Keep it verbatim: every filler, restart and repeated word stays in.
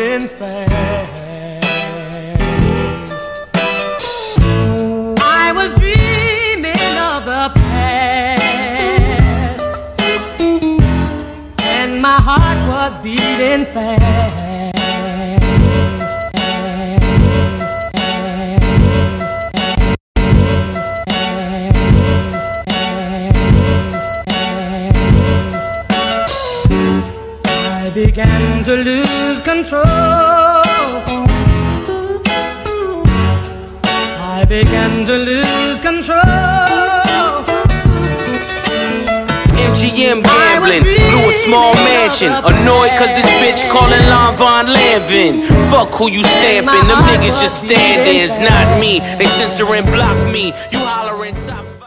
beating fast. I was dreaming of the past, and my heart was beating fast. I began to lose control. I began to lose control. M G M gambling, blew a small mansion. Annoyed cause this bitch calling Lon Von Lanvin. Fuck who you stamping, them niggas just stand-ins, not me. They censor and block me, you hollering top.